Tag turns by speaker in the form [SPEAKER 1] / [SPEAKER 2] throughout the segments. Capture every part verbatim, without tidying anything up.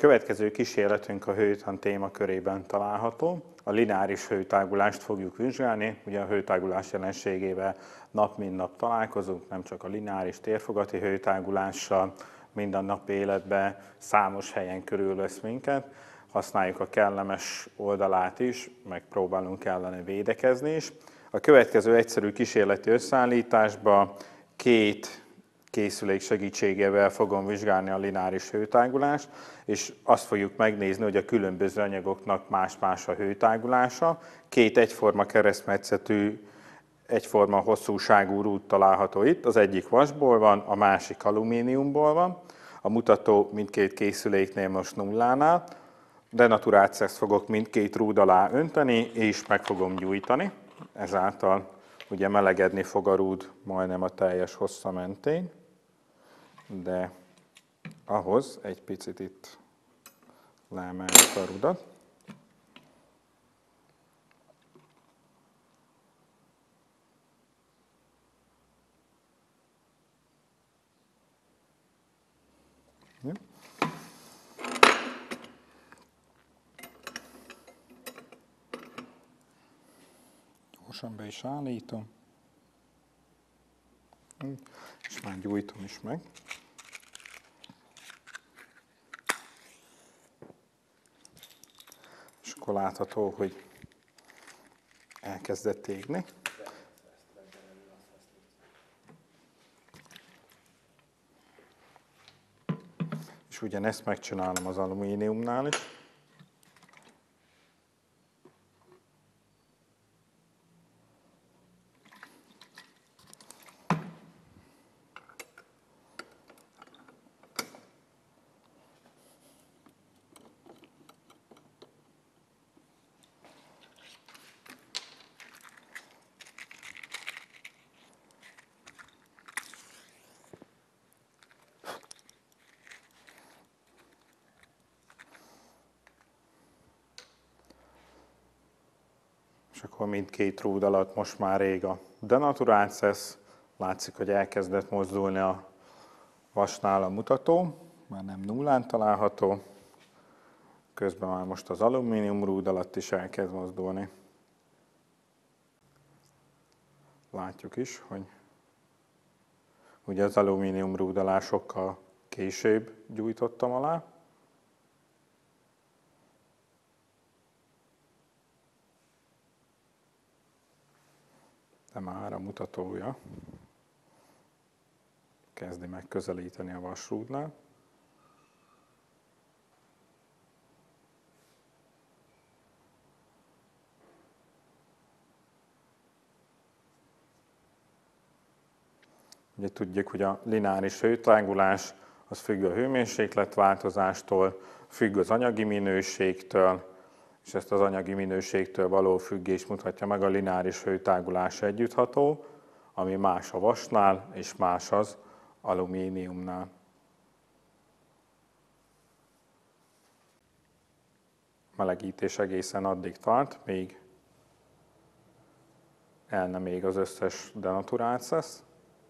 [SPEAKER 1] Következő kísérletünk a hőtan témakörében található. A lineáris hőtágulást fogjuk vizsgálni. Ugye a hőtágulás jelenségével nap mint nap találkozunk, nem csak a lineáris térfogati hőtágulással, mindennapi életben számos helyen körülvesz minket. Használjuk a kellemes oldalát is, megpróbálunk ellene védekezni is. A következő egyszerű kísérleti összeállításban két készülék segítségével fogom vizsgálni a lineáris hőtágulást, és azt fogjuk megnézni, hogy a különböző anyagoknak más-más a hőtágulása. Két egyforma keresztmetszetű, egyforma hosszúságú rúd található itt, az egyik vasból van, a másik alumíniumból van. A mutató mindkét készüléknél most nullánál. Denaturált fogok mindkét rúd alá önteni, és meg fogom gyújtani. Ezáltal ugye melegedni fog a rúd majdnem a teljes hossza mentén, de ahhoz egy picit itt leemeljük a rudat. Ja. Gyorsan be is állítom, és már gyújtom is meg. És akkor látható, hogy elkezdett égni. És ugyanezt megcsinálom az alumíniumnál is. És akkor mindkét rúd alatt most már rég a denaturált szesz. Látszik, hogy elkezdett mozdulni a vasnál a mutató, már nem nullán található. Közben már most az alumínium rúd alatt is elkezd mozdulni. Látjuk is, hogy ugye az alumínium rúd alá sokkal később gyújtottam alá. De már a mutatója kezdi megközelíteni a vasrúdnál. Ugye tudjuk, hogy a lineáris hőtágulás az függ a hőmérsékletváltozástól, függ az anyagi minőségtől, és ezt az anyagi minőségtől való függést mutatja meg a lineáris hőtágulás együttható, ami más a vasnál, és más az alumíniumnál. A melegítés egészen addig tart, míg el nem ég az összes denaturált szesz.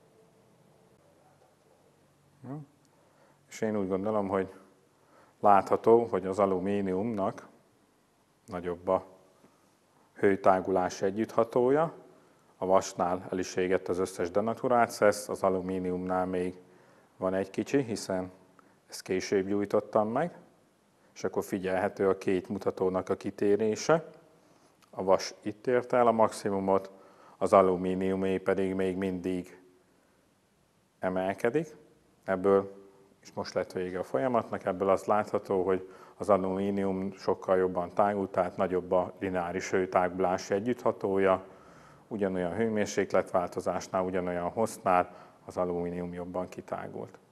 [SPEAKER 1] És én úgy gondolom, hogy látható, hogy az alumíniumnak nagyobb a hőtágulás együtthatója. A vasnál el is égett az összes denaturált szesz, az alumíniumnál még van egy kicsi, hiszen ezt később gyújtottam meg, és akkor figyelhető a két mutatónak a kitérése. A vas itt ért el a maximumot, az alumíniumé pedig még mindig emelkedik. Ebből, és most lett vége a folyamatnak, ebből az látható, hogy az alumínium sokkal jobban tágul, tehát nagyobb a lineáris hőtágulási együtthatója, ugyanolyan hőmérsékletváltozásnál, ugyanolyan hossznál az alumínium jobban kitágult.